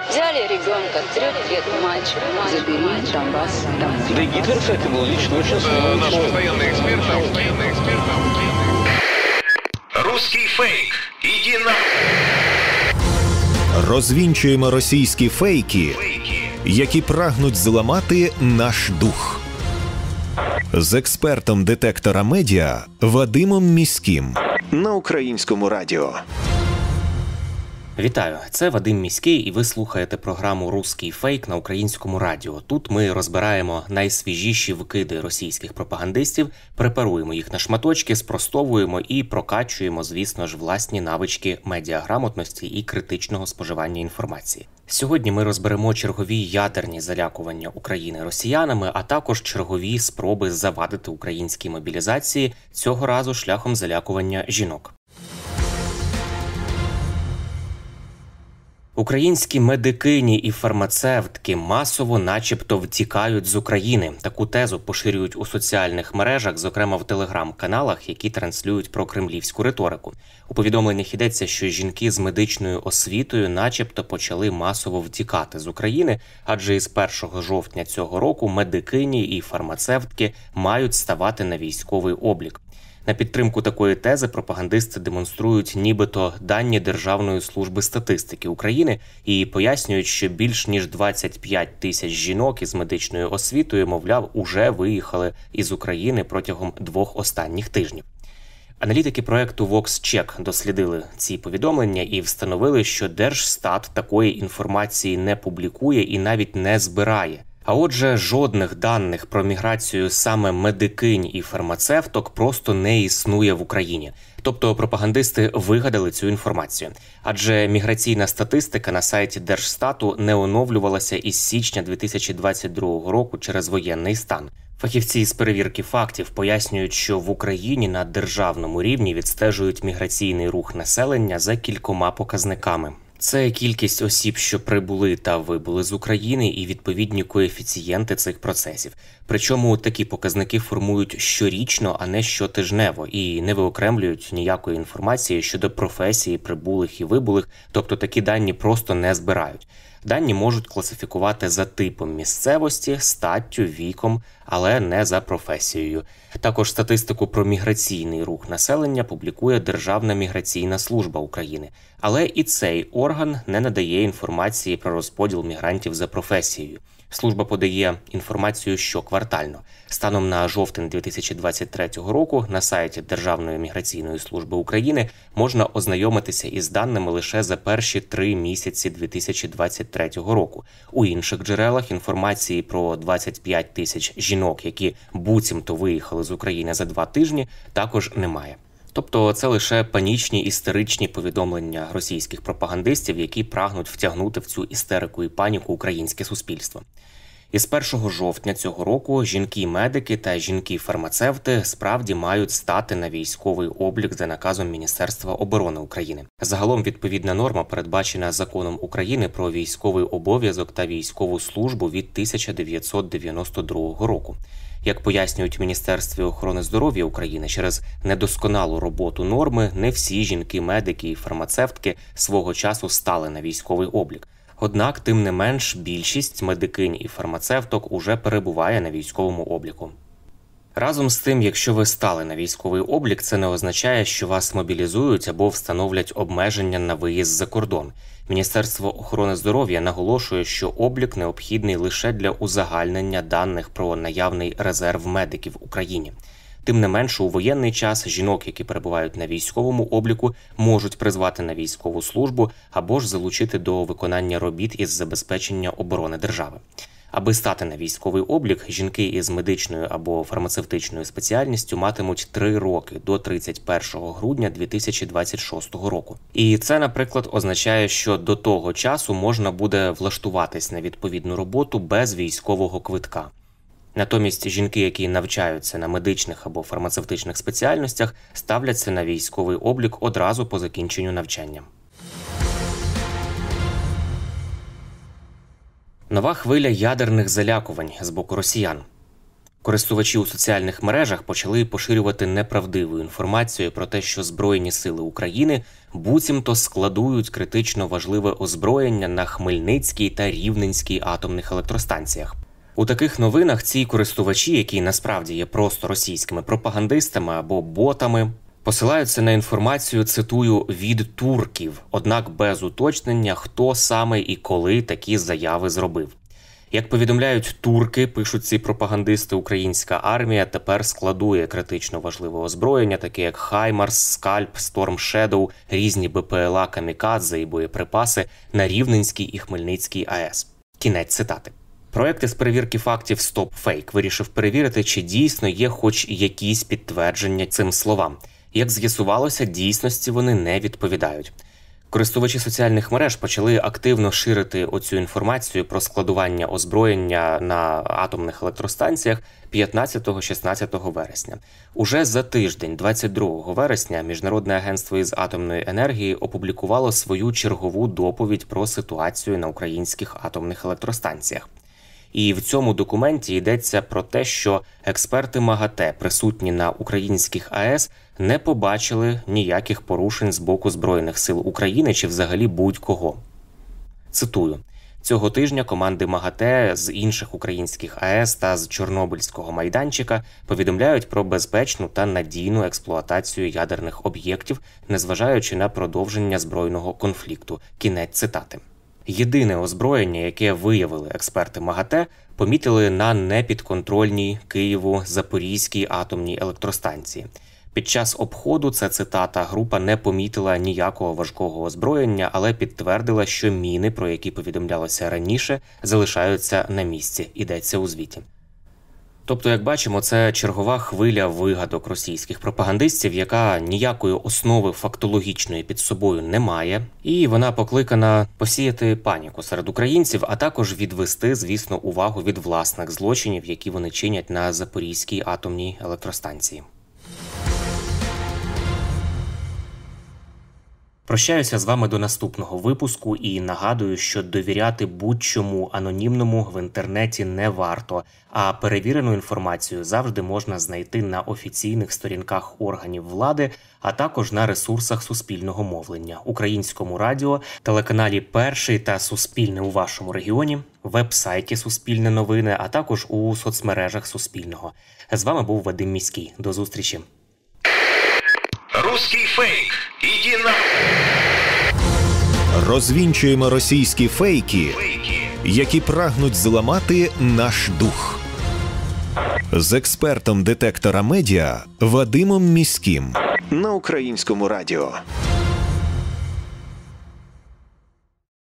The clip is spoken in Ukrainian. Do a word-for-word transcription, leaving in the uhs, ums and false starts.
Взяли ребенка, трех лет мальчик, забери Донбасс домой. Да и Гитлер, кстати, был лично очень сложный. Наш постоянный эксперт, там, постоянный эксперт, там. Русский фейк. Иди на... Розвінчуємо російські фейки, які прагнуть зламати наш дух. З експертом детектора медіа Вадимом Міським на Українському радіо. Вітаю, це Вадим Міський, і ви слухаєте програму «Руський фейк» на Українському радіо. Тут ми розбираємо найсвіжіші вкиди російських пропагандистів, препаруємо їх на шматочки, спростовуємо і прокачуємо, звісно ж, власні навички медіаграмотності і критичного споживання інформації. Сьогодні ми розберемо чергові ядерні залякування України росіянами, а також чергові спроби завадити українській мобілізації, цього разу шляхом залякування жінок. Українські медикині і фармацевтки масово начебто втікають з України. Таку тезу поширюють у соціальних мережах, зокрема в телеграм-каналах, які транслюють про кремлівську риторику. У повідомленнях йдеться, що жінки з медичною освітою начебто почали масово втікати з України, адже із першого жовтня цього року медикині і фармацевтки мають ставати на військовий облік. На підтримку такої тези пропагандисти демонструють нібито дані Державної служби статистики України і пояснюють, що більш ніж двадцять п'ять тисяч жінок із медичною освітою, мовляв, уже виїхали із України протягом двох останніх тижнів. Аналітики проекту VoxCheck дослідили ці повідомлення і встановили, що Держстат такої інформації не публікує і навіть не збирає. А отже, жодних даних про міграцію саме медикинь і фармацевток просто не існує в Україні. Тобто пропагандисти вигадали цю інформацію. Адже міграційна статистика на сайті Держстату не оновлювалася із січня дві тисячі двадцять другого року через воєнний стан. Фахівці з перевірки фактів пояснюють, що в Україні на державному рівні відстежують міграційний рух населення за кількома показниками. Це кількість осіб, що прибули та вибули з України, і відповідні коефіцієнти цих процесів. Причому такі показники формують щорічно, а не щотижнево, і не виокремлюють ніякої інформації щодо професії прибулих і вибулих, тобто такі дані просто не збирають. Дані можуть класифікувати за типом місцевості, статтю, віком, але не за професією. Також статистику про міграційний рух населення публікує Державна міграційна служба України. Але і цей орган не надає інформації про розподіл мігрантів за професією. Служба подає інформацію щоквартально. Станом на жовтень дві тисячі двадцять третього року на сайті Державної міграційної служби України можна ознайомитися із даними лише за перші три місяці дві тисячі двадцять третього року. У інших джерелах інформації про двадцять п'ять тисяч жінок, які буцімто виїхали з України за два тижні, також немає. Тобто це лише панічні істеричні повідомлення російських пропагандистів, які прагнуть втягнути в цю істерику і паніку українське суспільство. Із першого жовтня цього року жінки-медики та жінки-фармацевти справді мають стати на військовий облік за наказом Міністерства оборони України. Загалом відповідна норма передбачена Законом України про військовий обов'язок та військову службу від тисяча дев'ятсот дев'яносто другого року. Як пояснюють в Міністерстві охорони здоров'я України, через недосконалу роботу норми не всі жінки-медики і фармацевтки свого часу стали на військовий облік. Однак, тим не менш, більшість медикинь і фармацевток уже перебуває на військовому обліку. Разом з тим, якщо ви стали на військовий облік, це не означає, що вас мобілізують або встановлять обмеження на виїзд за кордон. Міністерство охорони здоров'я наголошує, що облік необхідний лише для узагальнення даних про наявний резерв медиків в Україні. Тим не менше, у воєнний час жінок, які перебувають на військовому обліку, можуть призвати на військову службу або ж залучити до виконання робіт із забезпечення оборони держави. Аби стати на військовий облік, жінки із медичною або фармацевтичною спеціальністю матимуть три роки до тридцять першого грудня дві тисячі двадцять шостого року. І це, наприклад, означає, що до того часу можна буде влаштуватись на відповідну роботу без військового квитка. Натомість жінки, які навчаються на медичних або фармацевтичних спеціальностях, ставляться на військовий облік одразу по закінченню навчання. Нова хвиля ядерних залякувань з боку росіян. Користувачі у соціальних мережах почали поширювати неправдиву інформацію про те, що Збройні сили України буцімто складують критично важливе озброєння на Хмельницькій та Рівненській атомних електростанціях. У таких новинах ці користувачі, які насправді є просто російськими пропагандистами або ботами, посилаються на інформацію, цитую, від турків, однак без уточнення, хто саме і коли такі заяви зробив. Як повідомляють турки, пишуть ці пропагандисти, українська армія тепер складує критично важливе озброєння, таке як Хаймарс, Скальп, Storm Shadow, різні БПЛА, камікадзе і боєприпаси на Рівненській і Хмельницькій АЕС. Кінець цитати. Проект із перевірки фактів StopFake вирішив перевірити, чи дійсно є хоч якісь підтвердження цим словам. Як з'ясувалося, дійсності вони не відповідають. Користувачі соціальних мереж почали активно ширити оцю інформацію про складування озброєння на атомних електростанціях п'ятнадцятого-шістнадцятого вересня. Уже за тиждень, двадцять другого вересня, Міжнародне агентство із атомної енергії опублікувало свою чергову доповідь про ситуацію на українських атомних електростанціях. І в цьому документі йдеться про те, що експерти МАГАТЕ, присутні на українських АЕС, не побачили ніяких порушень з боку Збройних сил України чи взагалі будь-кого. Цитую. Цього тижня команди МАГАТЕ з інших українських АЕС та з Чорнобильського майданчика повідомляють про безпечну та надійну експлуатацію ядерних об'єктів, незважаючи на продовження збройного конфлікту. Кінець цитати. Єдине озброєння, яке виявили експерти МАГАТЕ, помітили на непідконтрольній Києву Запорізькій атомній електростанції. Під час обходу, це цитата, група не помітила ніякого важкого озброєння, але підтвердила, що міни, про які повідомлялося раніше, залишаються на місці, йдеться у звіті. Тобто, як бачимо, це чергова хвиля вигадок російських пропагандистів, яка ніякої основи фактологічної під собою не має, і вона покликана посіяти паніку серед українців, а також відвести, звісно, увагу від власних злочинів, які вони чинять на Запорізькій атомній електростанції. Прощаюся з вами до наступного випуску і нагадую, що довіряти будь-чому анонімному в інтернеті не варто, а перевірену інформацію завжди можна знайти на офіційних сторінках органів влади, а також на ресурсах суспільного мовлення, Українському радіо, телеканалі «Перший» та «Суспільне» у вашому регіоні, веб-сайті «Суспільне новини», а також у соцмережах Суспільного. З вами був Вадим Міський. До зустрічі. Русський фейк. Іди на... Розвінчуємо російські фейки, які прагнуть зламати наш дух. З експертом детектора медіа Вадимом Міським. На Українському радіо.